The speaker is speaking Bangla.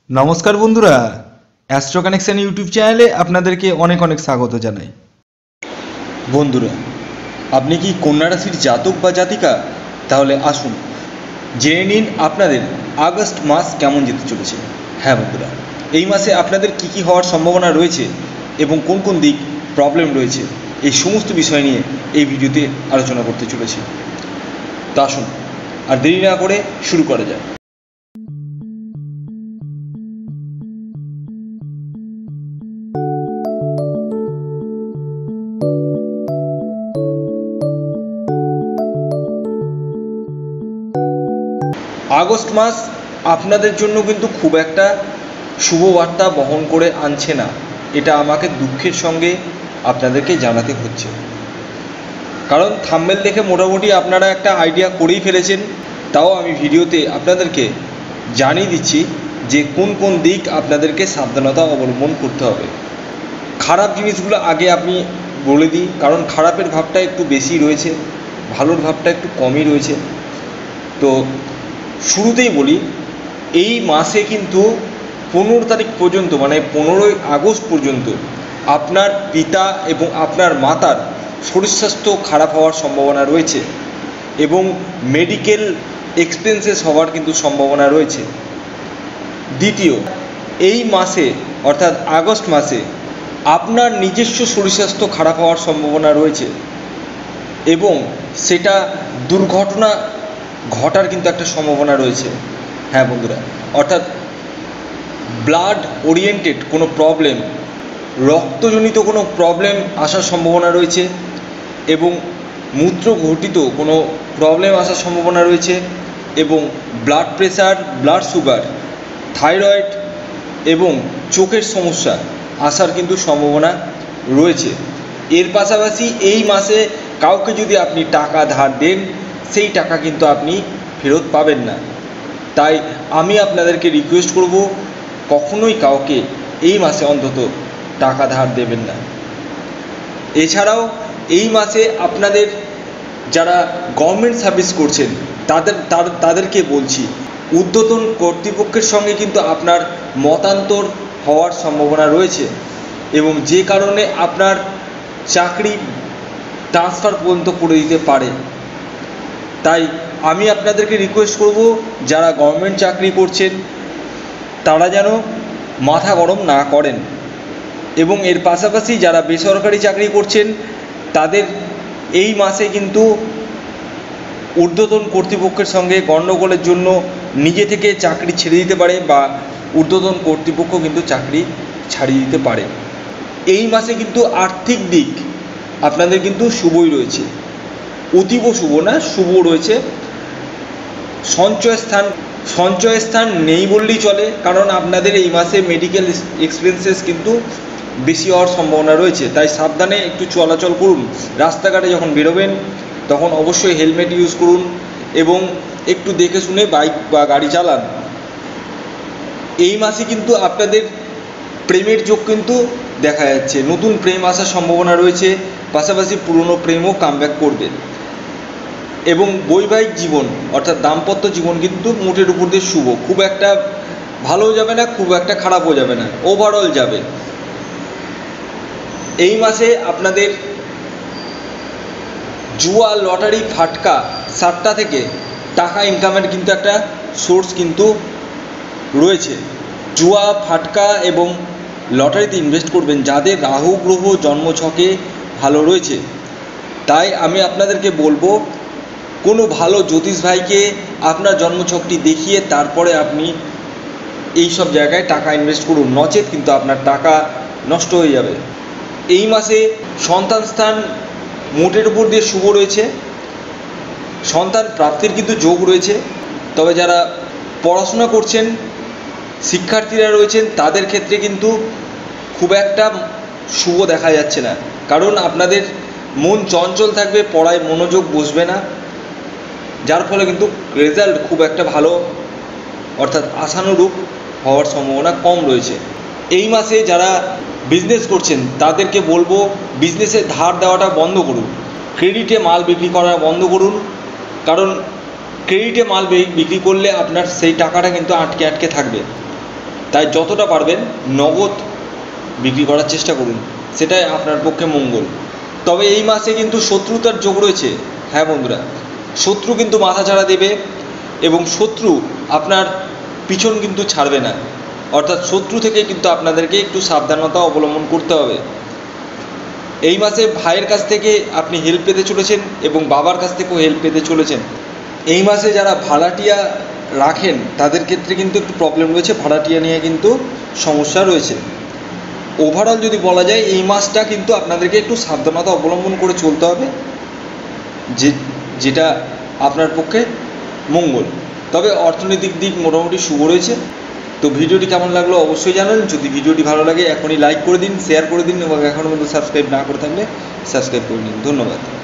নমস্কার বন্ধুরা, অ্যাস্ট্রো কানেকশন ইউটিউব চ্যানেলে আপনাদেরকে অনেক অনেক স্বাগত জানাই। বন্ধুরা, আপনি কি কন্যা রাশির জাতক বা জাতিকা? তাহলে আসুন জেনে নিন আপনাদের আগস্ট মাস কেমন যেতে চলেছে। হ্যাঁ বন্ধুরা, এই মাসে আপনাদের কি কি হওয়ার সম্ভাবনা রয়েছে এবং কোন কোন দিক প্রবলেম রয়েছে, এই সমস্ত বিষয় নিয়ে এই ভিডিওতে আলোচনা করতে চলেছি। তো আসুন আর দেরি না করে শুরু করা যায়। আগস্ট মাস আপনাদের জন্য কিন্তু খুব একটা শুভবার্তা বহন করে আনছে না, এটা আমাকে দুঃখের সঙ্গে আপনাদেরকে জানাতে হচ্ছে। কারণ থাম্বনেল দেখে মোটামুটি আপনারা একটা আইডিয়া করেই ফেলেছেন, তাও আমি ভিডিওতে আপনাদেরকে জানিয়ে দিচ্ছি যে কোন কোন দিক আপনাদেরকে সাবধানতা অবলম্বন করতে হবে। খারাপ জিনিসগুলো আগে আমি বলে দিই, কারণ খারাপের ভাবটা একটু বেশি রয়েছে, ভালোর ভাবটা একটু কমই রয়েছে। তো শুরুতেই বলি, এই মাসে কিন্তু 15 তারিখ পর্যন্ত, মানে 15ই আগস্ট পর্যন্ত আপনার পিতা এবং আপনার মাতার শরীর স্বাস্থ্য খারাপ হওয়ার সম্ভাবনা রয়েছে এবং মেডিকেল এক্সপেন্সেস হওয়ার কিন্তু সম্ভাবনা রয়েছে। দ্বিতীয়, এই মাসে অর্থাৎ আগস্ট মাসে আপনার নিজস্ব শরীর স্বাস্থ্য খারাপ হওয়ার সম্ভাবনা রয়েছে এবং সেটা দুর্ঘটনা ঘটার কিন্তু একটা সম্ভাবনা রয়েছে। হ্যাঁ বন্ধুরা, অর্থাৎ ব্লাড ওরিয়েন্টেড কোনো প্রবলেম, রক্তজনিত কোনো প্রবলেম আসার সম্ভাবনা রয়েছে এবং মূত্র ঘটিত কোনো প্রবলেম আসার সম্ভাবনা রয়েছে এবং blood pressure, blood sugar, thyroid এবং চোখের সমস্যা আসার কিন্তু সম্ভাবনা রয়েছে। এর পাশাপাশি এই মাসে কাউকে যদি আপনি টাকা ধার দেন, সেই টাকা কিন্তু আপনি ফেরত পাবেন না। তাই আমি আপনাদেরকে রিকোয়েস্ট করব, কখনোই কাউকে এই মাসে অন্তত টাকা ধার দেবেন না। এছাড়াও এই মাসে আপনাদের যারা গভর্নমেন্ট সার্ভিস করছেন তাদেরকে বলছি, ঊর্ধ্বতন কর্তৃপক্ষের সঙ্গে কিন্তু আপনার মতান্তর হওয়ার সম্ভাবনা রয়েছে এবং যে কারণে আপনার চাকরি ট্রান্সফার পর্যন্ত করে দিতে পারে। তাই আমি আপনাদেরকে রিকোয়েস্ট করব, যারা গভর্নমেন্ট চাকরি করছেন তারা যেন মাথা গরম না করেন এবং এর পাশাপাশি যারা বেসরকারি চাকরি করছেন তাদের এই মাসে কিন্তু ঊর্ধ্বতন কর্তৃপক্ষের সঙ্গে গণ্ডগোলের জন্য নিজে থেকে চাকরি ছেড়ে দিতে পারে বা ঊর্ধ্বতন কর্তৃপক্ষ কিন্তু চাকরি ছাড়িয়ে দিতে পারে। এই মাসে কিন্তু আর্থিক দিক আপনাদের কিন্তু শুভই রয়েছে, অতীব শুভ না, শুভ রয়েছে। সঞ্চয় স্থান নেই বললেই চলে, কারণ আপনাদের এই মাসে মেডিকেল এক্সপেন্সেস কিন্তু বেশি হওয়ার সম্ভাবনা রয়েছে। তাই সাবধানে একটু চলাচল করুন। রাস্তাঘাটে যখন বেরোবেন তখন অবশ্যই হেলমেট ইউজ করুন এবং একটু দেখে শুনে বাইক বা গাড়ি চালান। এই মাসে কিন্তু আপনাদের প্রেমের যোগ কিন্তু দেখা যাচ্ছে, নতুন প্রেম আসার সম্ভাবনা রয়েছে, পাশাপাশি পুরনো প্রেমও কামব্যাক করবে এবং বৈবাহিক জীবন অর্থাৎ দাম্পত্য জীবন কিন্তু মোটের উপর দিয়ে শুভ, খুব একটা ভালোও যাবে না, খুব একটা খারাপও যাবে না, ওভারঅল যাবে। এই মাসে আপনাদের জুয়া, লটারি, ফাটকা, সাট্টা থেকে টাকা ইনকামের কিন্তু একটা সোর্স কিন্তু রয়েছে। জুয়া, ফাটকা এবং লটারিতে ইনভেস্ট করবেন যাদের রাহু গ্রহ জন্মছকে ভালো রয়েছে। তাই আমি আপনাদেরকে বলবো, কোনো ভালো জ্যোতিষ ভাইকে আপনার জন্মছকটি দেখিয়ে তারপরে আপনি এই সব জায়গায় টাকা ইনভেস্ট করুন, নচেত কিন্তু আপনার টাকা নষ্ট হয়ে যাবে। এই মাসে সন্তান স্থান মোটের উপর দিয়ে শুভ রয়েছে, সন্তান প্রাপ্তির কিন্তু যোগ রয়েছে। তবে যারা পড়াশোনা করছেন, শিক্ষার্থীরা রয়েছেন, তাদের ক্ষেত্রে কিন্তু খুব একটা শুভ দেখা যাচ্ছে না, কারণ আপনাদের মন চঞ্চল থাকবে, পড়ায় মনোযোগ বসবে না, যার ফলে কিন্তু রেজাল্ট খুব একটা ভালো অর্থাৎ আশানুরূপ হওয়ার সম্ভাবনা কম রয়েছে। এই মাসে যারা বিজনেস করছেন তাদেরকে বলবো, বিজনেসে ধার দেওয়াটা বন্ধ করুন, ক্রেডিটে মাল বিক্রি করা বন্ধ করুন, কারণ ক্রেডিটে মাল বিক্রি করলে আপনার সেই টাকাটা কিন্তু আটকে থাকবে। তাই যতটা পারবেন নগদ বিক্রি করার চেষ্টা করুন, সেটাই আপনার পক্ষে মঙ্গল। তবে এই মাসে কিন্তু শত্রুতার যোগ রয়েছে। হ্যাঁ বন্ধুরা, শত্রু কিন্তু মাথাচাড়া দেবে এবং শত্রু আপনার পিছন কিন্তু ছাড়বে না, অর্থাৎ শত্রু থেকে কিন্তু আপনাদেরকে একটু সাবধানতা অবলম্বন করতে হবে। এই মাসে ভাইয়ের কাছ থেকে আপনি হেল্প পেতে চলেছেন এবং বাবার কাছ থেকেও হেল্প পেতে চলেছেন। এই মাসে যারা ভাড়াটিয়া রাখেন তাদের ক্ষেত্রে কিন্তু একটু প্রবলেম রয়েছে, ভাড়াটিয়া নিয়ে কিন্তু সমস্যা রয়েছে। ওভারঅল যদি বলা যায় এই মাসটা কিন্তু আপনাদেরকে একটু সাবধানতা অবলম্বন করে চলতে হবে, যেটা আপনার পক্ষে মঙ্গল। তবে অর্থনৈতিক দিক মোটামুটি শুভ রয়েছে। তো ভিডিওটি কেমন লাগলো অবশ্যই জানান। যদি ভিডিওটি ভালো লাগে এখনই লাইক করে দিন, শেয়ার করে দিন এবং এখনও পর্যন্ত সাবস্ক্রাইব না করে থাকলে সাবস্ক্রাইব করে নিন। ধন্যবাদ।